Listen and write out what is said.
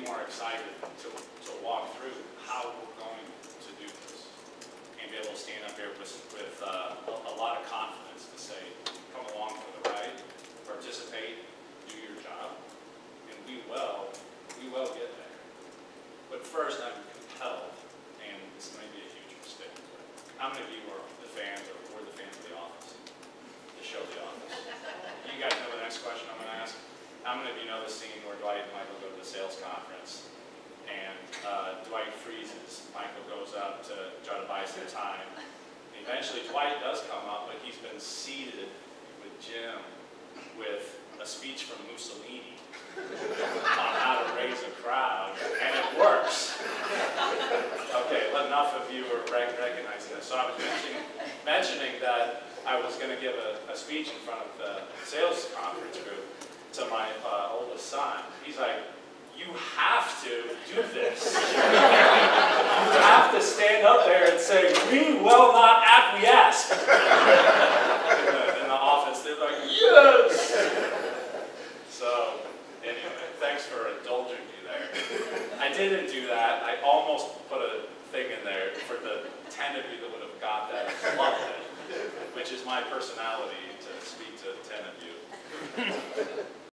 be more excited to walk through how we're going to do this and be able to stand up here with a lot of confidence to say, come along for the ride, participate, do your job, and we will get there. But first, I'm compelled, and this may be a huge mistake, but how many of you are the fans or were the fans of The Office? The show The Office. You guys know the next question I'm going to ask? How many of you know the scene where Dwight and Michael go to the sales conference, and Dwight freezes, Michael goes up to try to buy some time. Eventually, Dwight does come up, but he's been seated with Jim with a speech from Mussolini on how to raise a crowd, and it works. Okay, enough of you are recognizing this. So I was mentioning that I was going to give a speech in front of the sales conference group to my oldest son. He's like, you have to do this. You have to stand up there and say, we will not acquiesce. In the office, they're like, yes! So, anyway, thanks for indulging me there. I didn't do that. I almost put a thing in there for the 10 of you that would have got that and loved it, which is my personality to speak to 10 of you.